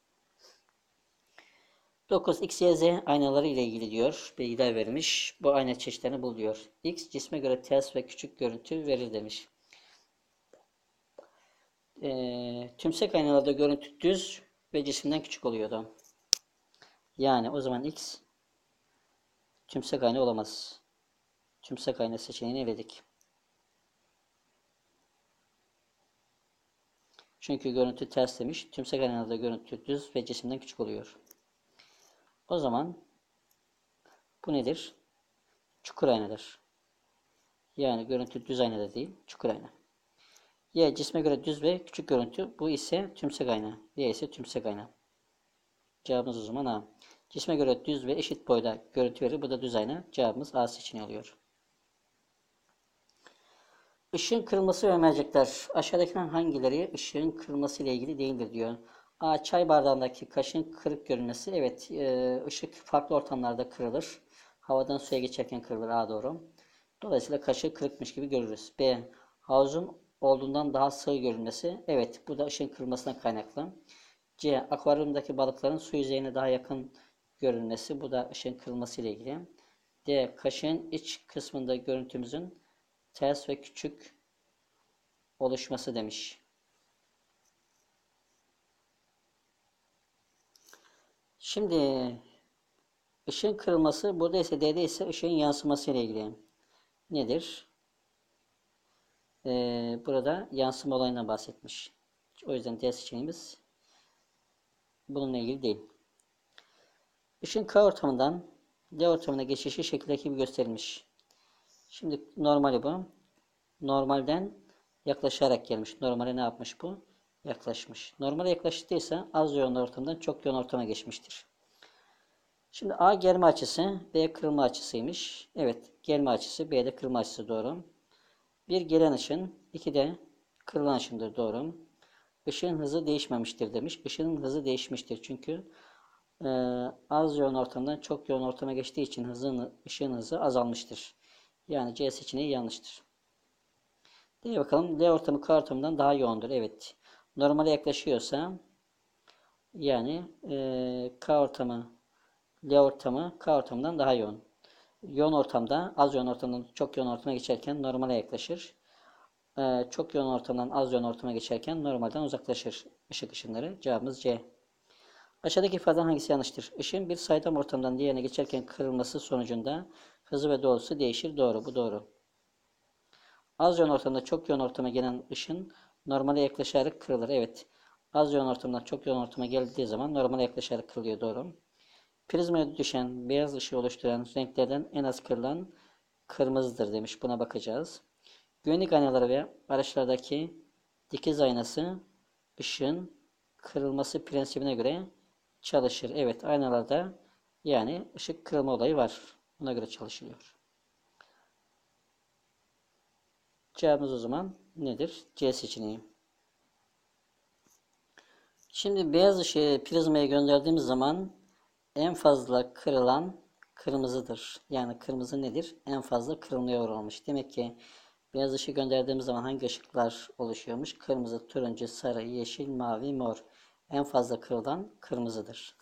Speaker 1: dokuz. X, Y, Z aynaları ile ilgili diyor. Bilgiler vermiş. Bu ayna çeşitlerini bul diyor. X cisme göre ters ve küçük görüntü verir demiş. Ee, tümsek aynalarda görüntü düz ve cisimden küçük oluyordu. Yani o zaman X tümsek ayna olamaz. Tümsek ayna seçeneğini eledik. Çünkü görüntü ters demiş. Tümsek aynalarda görüntü düz ve cisimden küçük oluyor. O zaman bu nedir? Çukur aynadır. Yani görüntü düz aynada değil, çukur ayna. Y cisme göre düz ve küçük görüntü. Bu ise tümsek ayna. Y ise tümsek ayna. Cevabımız o zaman A. Cisme göre düz ve eşit boyda görüntü verir. Bu da düz ayna. Cevabımız A seçeneği oluyor. Işığın kırılması ve mercekler. Aşağıdakilerden hangileri ışığın kırılması ile ilgili değildir diyor. A. Çay bardağındaki kaşığın kırık görünmesi. Evet, ışık farklı ortamlarda kırılır. Havadan suya geçerken kırılır. A doğru. Dolayısıyla kaşığı kırıkmış gibi görürüz. B. Havuzun olduğundan daha sığ görünmesi. Evet, bu da ışığın kırılmasına kaynaklı. C. Akvaryumdaki balıkların su yüzeyine daha yakın görünmesi. Bu da ışığın kırılması ile ilgili. D. Kaşığın iç kısmında görüntümüzün ters ve küçük oluşması demiş. Şimdi ışığın kırılması, burada ise D'de ise ışığın yansıması ile ilgili. Nedir? Ee, burada yansıma olayından bahsetmiş. O yüzden D seçeneğimiz bununla ilgili değil. Işığın K ortamından D ortamına geçişi şekildeki gibi gösterilmiş. Şimdi normali bu. Normalden yaklaşarak gelmiş. Normale ne yapmış bu? Yaklaşmış. Normale yaklaştıysa az yoğun ortamdan çok yoğun ortama geçmiştir. Şimdi A gelme açısı, B kırılma açısıymış. Evet, gelme açısı, B de kırılma açısı doğru. Bir gelen ışın, iki de kırılan ışındır doğru. Işığın hızı değişmemiştir demiş. Işığın hızı değişmiştir çünkü e, az yoğun ortamdan çok yoğun ortama geçtiği için hızın, ışığın hızı azalmıştır. Yani C seçeneği yanlıştır. Diye bakalım. L ortamı K ortamından daha yoğundur. Evet. Normale yaklaşıyorsa yani e, K ortamı L ortamı K ortamından daha yoğun. Yoğun ortamda az yoğun ortamdan çok yoğun ortama geçerken normale yaklaşır. E, çok yoğun ortamdan az yoğun ortama geçerken normalden uzaklaşır ışık ışınları. Cevabımız C. Aşağıdaki ifadenin hangisi yanlıştır? Işığın bir saydam ortamdan diğerine geçerken kırılması sonucunda hızı ve doğrusu değişir. Doğru. Bu doğru. Az yoğun ortamda çok yoğun ortama gelen ışın normale yaklaşarak kırılır. Evet. Az yoğun ortamdan çok yoğun ortama geldiği zaman normale yaklaşarak kırılıyor. Doğru. Prizmaya düşen beyaz ışığı oluşturan renklerden en az kırılan kırmızıdır demiş. Buna bakacağız. Güvenlik aynaları ve araçlardaki dikiz aynası ışığın kırılması prensibine göre çalışır. Evet, aynalarda yani ışık kırılma olayı var. Buna göre çalışılıyor. Cevabımız o zaman nedir? C seçeneği. Şimdi beyaz ışığı prizmaya gönderdiğimiz zaman en fazla kırılan kırmızıdır. Yani kırmızı nedir? En fazla kırılmaya uğramış. Demek ki beyaz ışığı gönderdiğimiz zaman hangi ışıklar oluşuyormuş? Kırmızı, turuncu, sarı, yeşil, mavi, mor. En fazla kırılan kırmızıdır.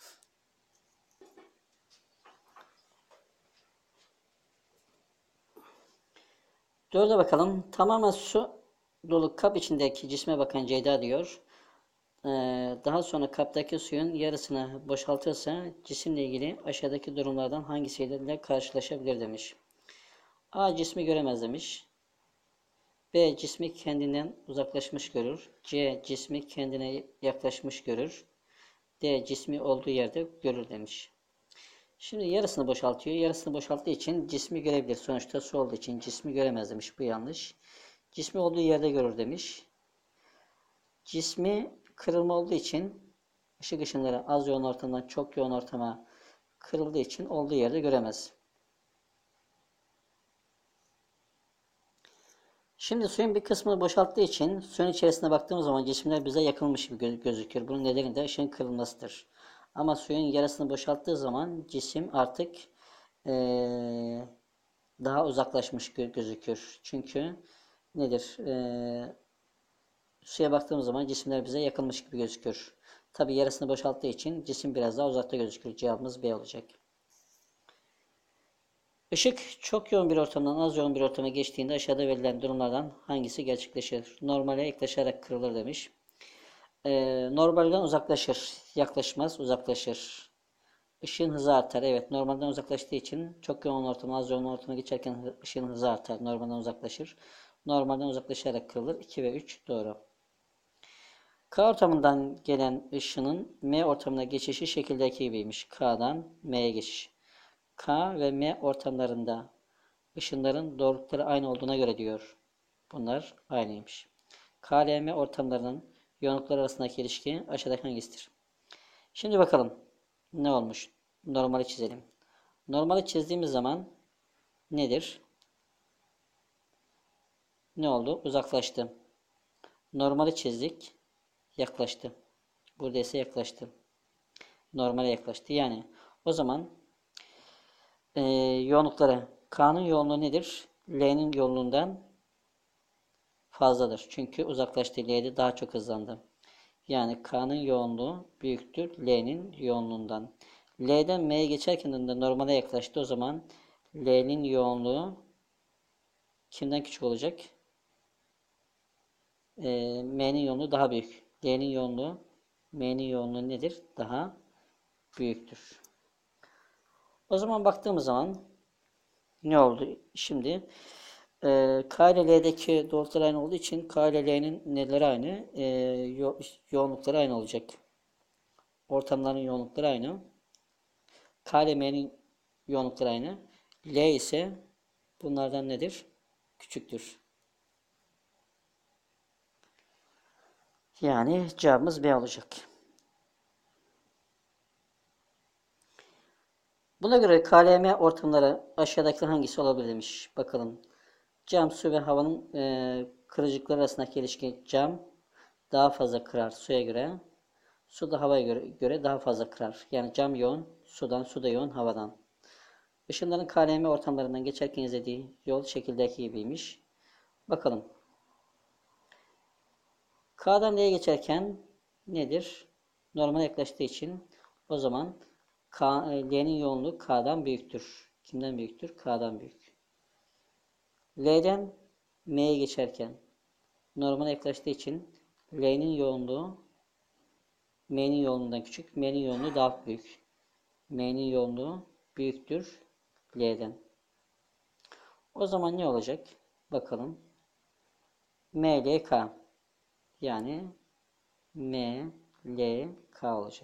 Speaker 1: Dörde bakalım. Tamamen su dolu kap içindeki cisme bakan Ceyda diyor. Ee, daha sonra kaptaki suyun yarısını boşaltırsa cisimle ilgili aşağıdaki durumlardan hangisiyle karşılaşabilir demiş. A. Cismi göremez demiş. B. Cismi kendinden uzaklaşmış görür. C. Cismi kendine yaklaşmış görür. D. Cismi olduğu yerde görür demiş. Şimdi yarısını boşaltıyor. Yarısını boşalttığı için cismi görebilir. Sonuçta su olduğu için cismi göremez demiş. Bu yanlış. Cismi olduğu yerde görür demiş. Cismi kırılma olduğu için ışık ışınları az yoğun ortamdan çok yoğun ortama kırıldığı için olduğu yerde göremez. Şimdi suyun bir kısmını boşalttığı için suyun içerisine baktığımız zaman cisimler bize yakılmış gibi gözüküyor. Bunun nedeni de ışığın kırılmasıdır. Ama suyun yarısını boşalttığı zaman cisim artık ee, daha uzaklaşmış gözüküyor. Çünkü nedir? Ee, suya baktığımız zaman cisimler bize yakılmış gibi gözüküyor. Tabi yarısını boşalttığı için cisim biraz daha uzakta gözüküyor. Cevabımız B olacak. Işık çok yoğun bir ortamdan az yoğun bir ortama geçtiğinde aşağıda verilen durumlardan hangisi gerçekleşir? Normale yaklaşarak kırılır demiş. Ee, normalden uzaklaşır. Yaklaşmaz, uzaklaşır. Işığın hızı artar. Evet, normalden uzaklaştığı için çok yoğun ortama, az yoğun ortama geçerken ışığın hızı artar. Normalden uzaklaşır. Normalden uzaklaşarak kırılır. iki ve üç doğru. K ortamından gelen ışının M ortamına geçişi şekildeki gibiymiş. K'dan M'ye geçiş. K ve M ortamlarında ışınların doğrultuları aynı olduğuna göre diyor. Bunlar aynıymış. K ile M ortamlarının yoğunlukları arasındaki ilişki aşağıdaki hangisidir? Şimdi bakalım ne olmuş? Normali çizelim. Normali çizdiğimiz zaman nedir? Ne oldu? Uzaklaştı. Normali çizdik. Yaklaştı. Burada ise yaklaştı. Normale yaklaştı. Yani o zaman e, yoğunlukları K'nın yoğunluğu nedir? L'nin yoğunluğundan fazladır. Çünkü uzaklaştı. L'de daha çok hızlandı. Yani K'nın yoğunluğu büyüktür L'nin yoğunluğundan. L'den M'ye geçerken de normale yaklaştı. O zaman L'nin yoğunluğu kimden küçük olacak? E, M'nin yoğunluğu daha büyük. L'nin yoğunluğu M'nin yoğunluğu nedir? Daha büyüktür. O zaman baktığımız zaman ne oldu? Şimdi e, K ile L'deki doğrultular aynı olduğu için K ile L'nin neleri aynı? E, yo yoğunlukları aynı olacak. Ortamların yoğunlukları aynı. K ile M'nin yoğunlukları aynı. L ise bunlardan nedir? Küçüktür. Yani cevabımız B olacak. Buna göre K L M ortamları aşağıdaki hangisi olabilir demiş. Bakalım. Cam, su ve havanın e, kırıcılıkları arasındaki ilişki. Cam daha fazla kırar suya göre. Su da havaya göre, göre daha fazla kırar. Yani cam yoğun sudan, su da yoğun havadan. Işınların K L M ortamlarından geçerken izlediği yol şekildeki gibiymiş. Bakalım. K'dan L'ye geçerken nedir? Normale yaklaştığı için o zaman K, L'nin yoğunluğu K'dan büyüktür. Kimden büyüktür? K'dan büyük. L'den M'ye geçerken normale yaklaştığı için L'nin yoğunluğu M'nin yoğunluğundan küçük. M'nin yoğunluğu daha büyük. M'nin yoğunluğu büyüktür L'den. O zaman ne olacak? Bakalım. M, L, K. Yani M, L, K olacak.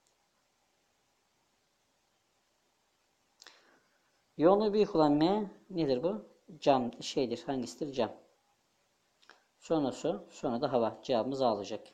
Speaker 1: Yoğunluğu büyük olan M nedir bu? Cam şeydir. Hangisidir? Cam. Sonra su, sonra da hava. Cevabımız A olacak.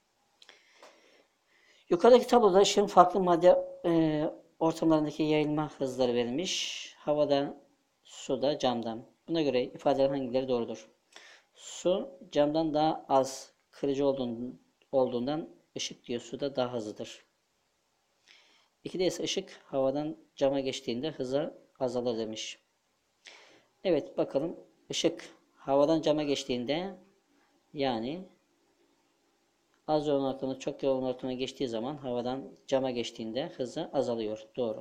Speaker 1: Yukarıdaki tabloda ışığın farklı madde e, ortamlarındaki yayılma hızları verilmiş. Havada, suda, camdan. Buna göre ifadeler hangileri doğrudur? Su camdan daha az kırıcı olduğundan ışık diyor suda daha hızlıdır. İkide ise ışık havadan cama geçtiğinde hızı azalır demiş. Evet bakalım ışık havadan cama geçtiğinde yani az yoğun ortamda çok yoğun ortama geçtiği zaman havadan cama geçtiğinde hızı azalıyor. Doğru.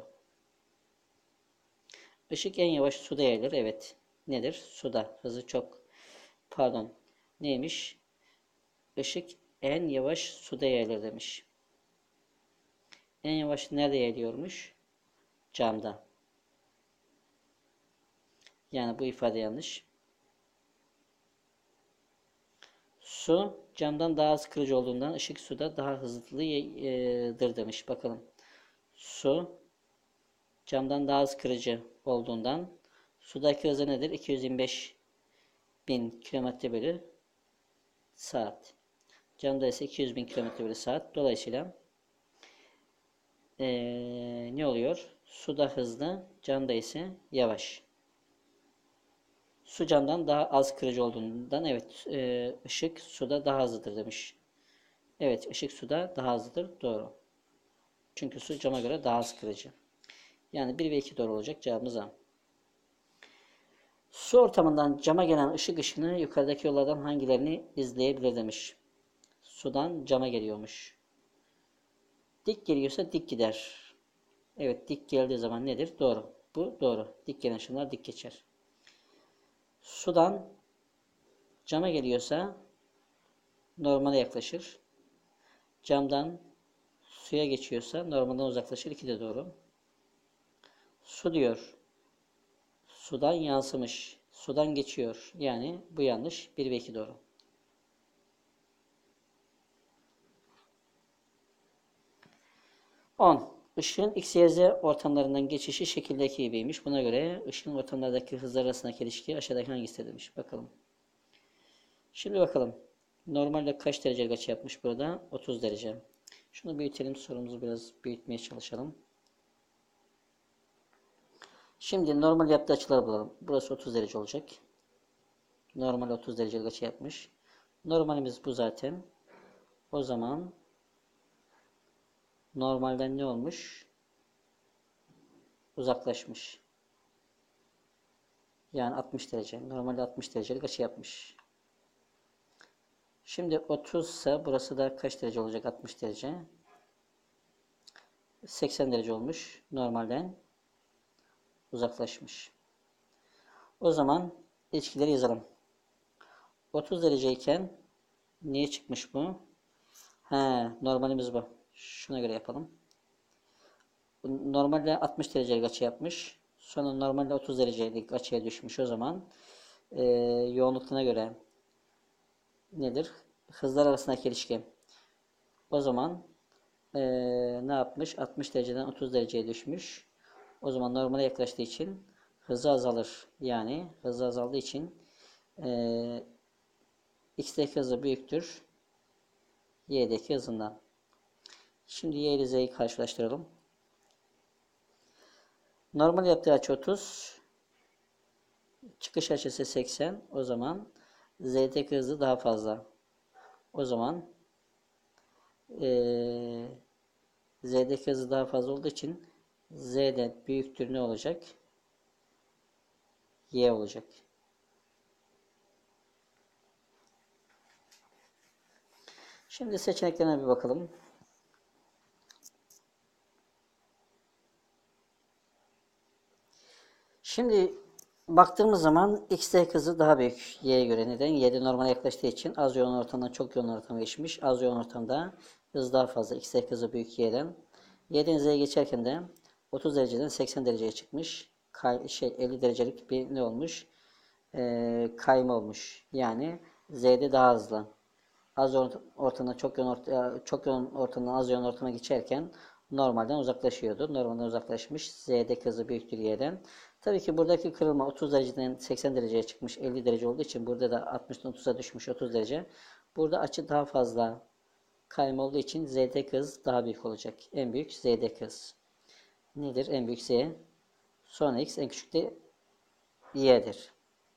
Speaker 1: Işık en yavaş suda yayılır. Evet. Nedir? Suda. Hızı çok. Pardon. Neymiş? Işık en yavaş suda yayılır demiş. En yavaş nerede yayılıyormuş? Camda. Yani bu ifade yanlış. Su camdan daha az kırıcı olduğundan ışık suda daha hızlıdır demiş. Bakalım. Su camdan daha az kırıcı olduğundan sudaki hızı nedir? iki yüz yirmi beş bin kilometre bölü saat. Camda ise iki yüz bin kilometre bölü saat. Dolayısıyla ee, ne oluyor? Suda hızlı, camda ise yavaş. Su camdan daha az kırıcı olduğundan evet e, ışık suda daha hızlıdır demiş. Evet, ışık suda daha hızlıdır. Doğru. Çünkü su cama göre daha az kırıcı. Yani bir ve iki doğru olacak. Cevabımız A. Su ortamından cama gelen ışık ışını yukarıdaki yollardan hangilerini izleyebilir demiş. Sudan cama geliyormuş. Dik geliyorsa dik gider. Evet, dik geldiği zaman nedir? Doğru. Bu doğru. Dik gelen ışınlar dik geçer. Sudan cama geliyorsa normale yaklaşır. Camdan suya geçiyorsa normalden uzaklaşır. İki de doğru. Su diyor. Sudan yansımış. Sudan geçiyor. Yani bu yanlış. bir ve iki doğru. on. Işığın X, Y, Z ortamlarından geçişi şekildeki gibiymiş. Buna göre ışığın ortamlardaki hızlar arasındaki ilişki aşağıdaki hangisi demiş. Bakalım. Şimdi bakalım. Normalde kaç derece açı yapmış burada? otuz derece. Şunu büyütelim. Sorumuzu biraz büyütmeye çalışalım. Şimdi normal yaptığı açıları bulalım. Burası otuz derece olacak. Normal otuz derecelik açı yapmış. Normalimiz bu zaten. O zaman normalden ne olmuş? Uzaklaşmış. Yani altmış derece. Normalde altmış derecelik açı yapmış. Şimdi otuz ise burası da kaç derece olacak? altmış derece. seksen derece olmuş. Normalden uzaklaşmış. O zaman ilişkileri yazalım. otuz dereceyken niye çıkmış bu? He, normalimiz bu. Şuna göre yapalım. Normalde altmış derecelik açı yapmış. Sonra normalde otuz derecelik açıya düşmüş. O zaman e, yoğunluklarına göre nedir? Hızlar arasındaki ilişki. O zaman e, ne yapmış? altmış dereceden otuz dereceye düşmüş. O zaman normale yaklaştığı için hızı azalır. Yani hızı azaldığı için e, x'deki hızı büyüktür y'deki hızından. Şimdi y ile z'yi karşılaştıralım. Normal yaptığı açı otuz. Çıkış açısı seksen. O zaman z'deki hızı daha fazla. O zaman ee, z'deki hızı daha fazla olduğu için z'de büyüktür ne olacak? Y olacak. Şimdi seçeneklerine bir bakalım. Şimdi baktığımız zaman x'de hızı daha büyük y'ye göre. Neden? Y'de normale yaklaştığı için az yoğun ortamdan çok yoğun ortama geçmiş. Az yoğun ortamda hız daha fazla. X'de hızı büyük y'den. Y'den z'ye geçerken de otuz dereceden seksen dereceye çıkmış. Kay, şey elli derecelik bir ne olmuş? Ee, kayma olmuş. Yani z'de daha hızlı. Az yoğun ortamda çok yoğun orta, çok yoğun ortamdan az yoğun ortama geçerken normalden uzaklaşıyordu. Normalden uzaklaşmış. Z'de hızı büyüktür y'den. Tabii ki buradaki kırılma otuz dereceden seksen dereceye çıkmış. elli derece olduğu için burada da altmıştan otuza düşmüş otuz derece. Burada açı daha fazla kayma olduğu için z'de hız daha büyük olacak. En büyük z'de hız. Nedir? En büyük z. Sonra x, en küçük de y'dir.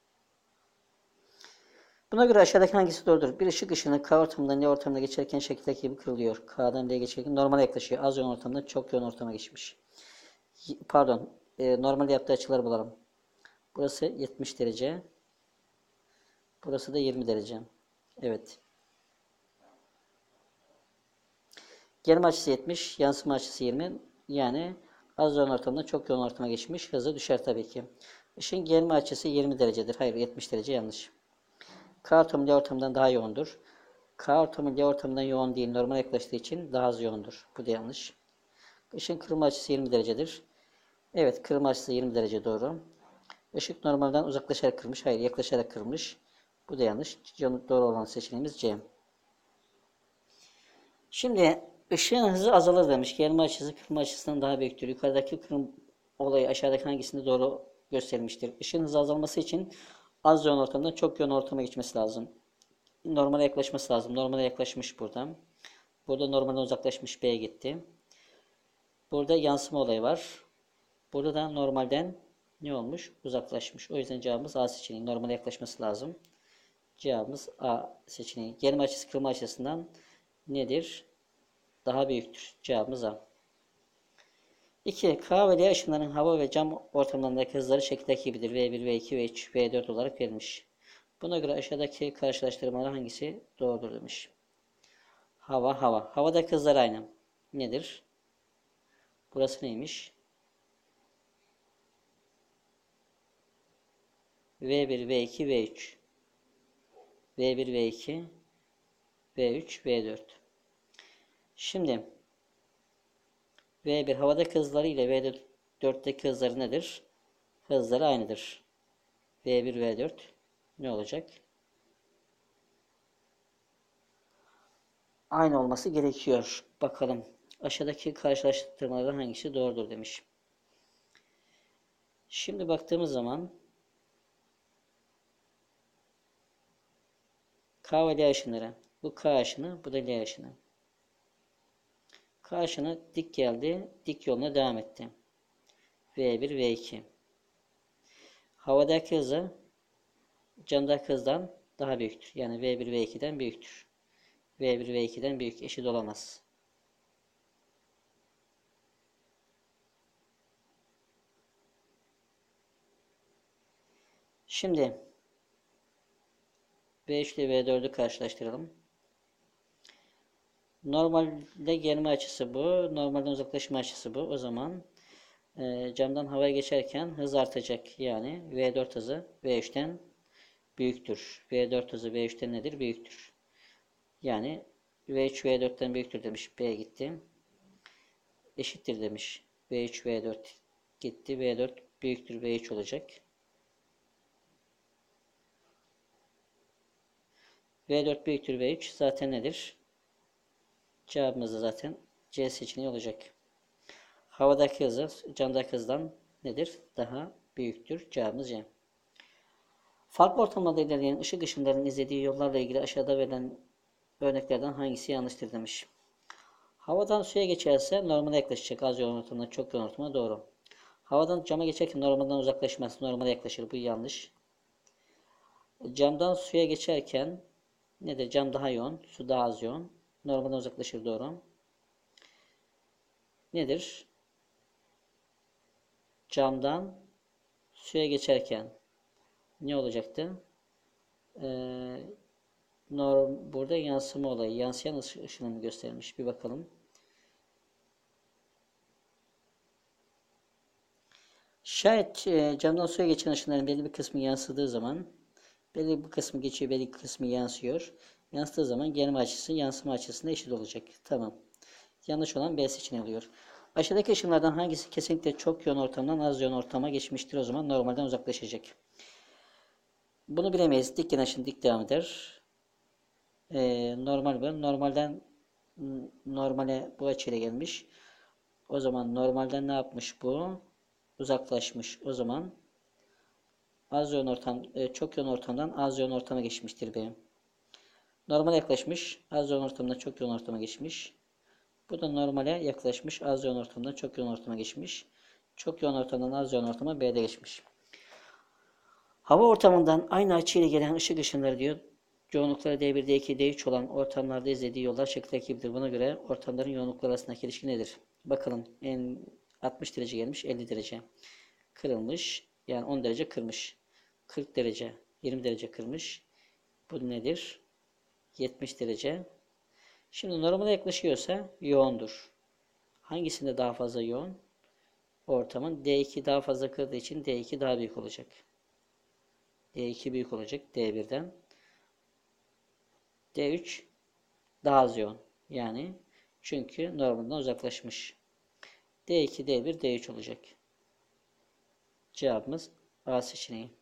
Speaker 1: Buna göre aşağıdaki hangisi doğrudur? Bir ışık ışını K ortamından L ortamına geçerken şekildeki gibi kırılıyor. K'dan L'ye geçerken normale yaklaşıyor. Az yoğun ortamdan çok yoğun ortama geçmiş. Pardon. E, normalde yaptığı açıları bulalım. Burası yetmiş derece. Burası da yirmi derece. Evet. Gelme açısı yetmiş. Yansıma açısı yirmi. Yani az yoğun ortamdan çok yoğun ortama geçmiş. Hızı düşer tabii ki. Işığın gelme açısı yirmi derecedir. Hayır, yetmiş derece yanlış. K ortamı L ortamından daha yoğundur. K ortamı L ortamından yoğun değil. Normal yaklaştığı için daha az yoğundur. Bu da yanlış. Işığın kırılma açısı yirmi derecedir. Evet, kırılma açısı yirmi derece doğru. Işık normalden uzaklaşarak kırmış. Hayır, yaklaşarak kırmış. Bu da yanlış. Doğru olan seçeneğimiz C. Şimdi ışığın hızı azalır demiş. Gelme açısı kırılma açısından daha büyüktür. Yukarıdaki kırım olayı aşağıdaki hangisinde doğru gösterilmiştir? Işığın hızı azalması için az yoğun ortamdan çok yoğun ortama geçmesi lazım. normale yaklaşması lazım. Normale yaklaşmış burada. Burada normalden uzaklaşmış, B'ye gitti. Burada yansıma olayı var. Burada da normalden ne olmuş? Uzaklaşmış. O yüzden cevabımız A seçeneği. Normale yaklaşması lazım. Cevabımız A seçeneği. Gerilme açısı kırılma açısından nedir? Daha büyüktür. Cevabımız A. iki. K ve L ışınlarının hava ve cam ortamlarındaki hızları şekildeki gibidir. V bir, V iki, V üç, V dört olarak verilmiş. Buna göre aşağıdaki karşılaştırmalar hangisi doğrudur demiş. Hava, hava. Havadaki hızlar aynı. Nedir? Burası neymiş? V bir, V iki, V üç. V bir, V iki, V üç, V dört. Şimdi V bir havadaki hızları ile V dörtteki hızları nedir? Hızları aynıdır. V bir, V dört ne olacak? Aynı olması gerekiyor. Bakalım. Aşağıdaki karşılaştırmalardan hangisi doğrudur demiş. Şimdi baktığımız zaman K ve L ışınları. Bu K ışını, bu da L ışını. K ışını dik geldi, dik yoluna devam etti. V bir, V iki. Havadaki hızı camdaki hızdan daha büyüktür. Yani V bir, V iki'den büyüktür. V bir, V iki'den büyük, eşit olamaz. Şimdi V üç ile V dördü karşılaştıralım. Normalde gelme açısı bu. Normalden uzaklaşma açısı bu. O zaman e, camdan havaya geçerken hız artacak. Yani V dört hızı V üç'ten büyüktür. V dört hızı V üç'ten nedir? Büyüktür. Yani V üç V dört'ten büyüktür demiş. B gitti. Eşittir demiş. V üç V dört gitti. V dört büyüktür V üç olacak. V dört büyüktür V üç zaten nedir? Cevabımız da zaten C seçeneği olacak. Havadaki hızı camdaki hızdan nedir? Daha büyüktür. Cevabımız C. Farklı ortamlarda ilerleyen ışık ışınlarının izlediği yollarla ilgili aşağıda verilen örneklerden hangisi yanlıştır demiş. Havadan suya geçerse normale yaklaşacak. Az yoğun ortamdan çok yoğun ortama doğru. Havadan cama geçerken normalden uzaklaşmaz. Normale yaklaşır. Bu yanlış. Camdan suya geçerken nedir? Cam daha yoğun. Su daha az yoğun. Normalden uzaklaşır. Doğru. Nedir? Camdan suya geçerken ne olacaktı? Ee, norm, burada yansıma olayı. Yansıyan ışınımı göstermiş. Bir bakalım. Şayet e, camdan suya geçen ışınların belli bir kısmı yansıdığı zaman belli bir kısmı geçiyor, belli bir kısmı yansıyor. Yansıdığı zaman gelme açısı yansıma açısına eşit olacak. Tamam. Yanlış olan B seçeneği oluyor. Aşağıdaki ışınlardan hangisi kesinlikle çok yoğun ortamdan az yoğun ortama geçmiştir? O zaman normalden uzaklaşacak. Bunu bilemeyiz. Dik gelen ışın dik devam eder. Ee, normal bu. Normalden normale bu açıyla gelmiş. O zaman normalden ne yapmış bu? Uzaklaşmış. O zaman az yoğun ortam, çok yoğun ortamdan az yoğun ortama geçmiştir B. Normale yaklaşmış. Az yoğun ortamdan çok yoğun ortama geçmiş. Bu da normale yaklaşmış. Az yoğun ortamdan çok yoğun ortama geçmiş. Çok yoğun ortamdan az yoğun ortama B'de geçmiş. Hava ortamından aynı açıyla gelen ışık ışınları diyor. Yoğunlukları D bir, D iki, D üç olan ortamlarda izlediği yollar şekildeki gibidir. Buna göre ortamların yoğunlukları arasındaki ilişki nedir? Bakalım. En altmış derece gelmiş. elli derece. Kırılmış. Yani on derece kırmış. kırk derece. yirmi derece kırmış. Bu nedir? yetmiş derece. Şimdi normale yaklaşıyorsa yoğundur. Hangisinde daha fazla yoğun? Ortamın D iki daha fazla kırdığı için D iki daha büyük olacak. D iki büyük olacak D bir'den. D üç daha az yoğun. Yani çünkü normalden uzaklaşmış. D iki, D bir, D üç olacak. Cevabımız A seçeneği.